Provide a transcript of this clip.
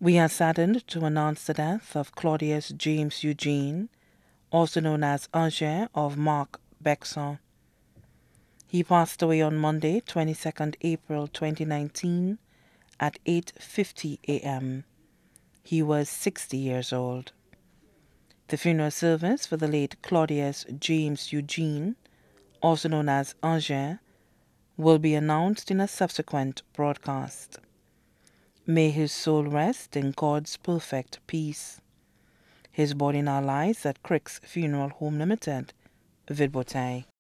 We are saddened to announce the death of Claudius James Eugene, also known as Eugene of Marc Bexon. He passed away on Monday, 22nd April 2019 at 8:50 a.m. He was 60 years old. The funeral service for the late Claudius James Eugene, also known as Eugene, will be announced in a subsequent broadcast. May his soul rest in God's perfect peace. His body now lies at Crick's Funeral Home Limited, Vidbotai.